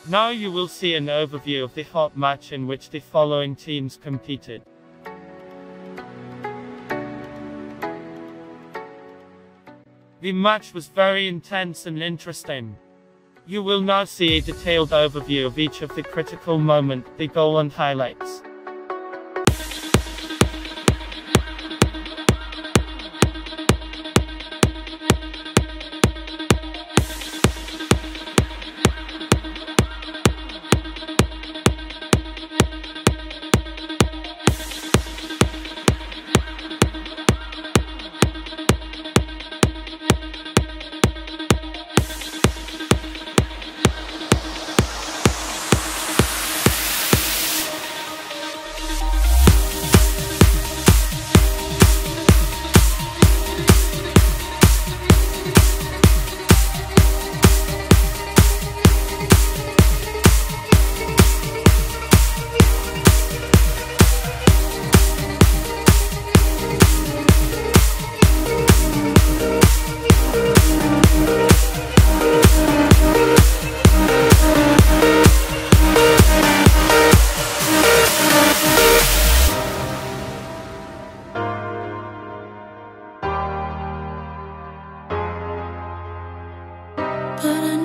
Now you will see an overview of the hot match in which the following teams competed. The match was very intense and interesting. You will now see a detailed overview of each of the critical moments, the goal and highlights. But I